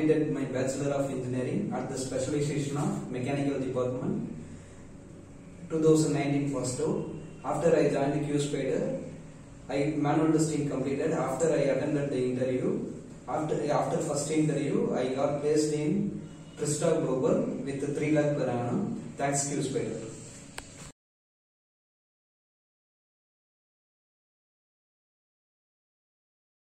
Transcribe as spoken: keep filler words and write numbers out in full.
completed my Bachelor of Engineering at the specialization of Mechanical Department. twenty nineteen first out. After I joined the QSpider, I manual testing completed. After I attended the interview, after after first interview, I got placed in Presta Global with three lakh per annum. Thanks QSpider.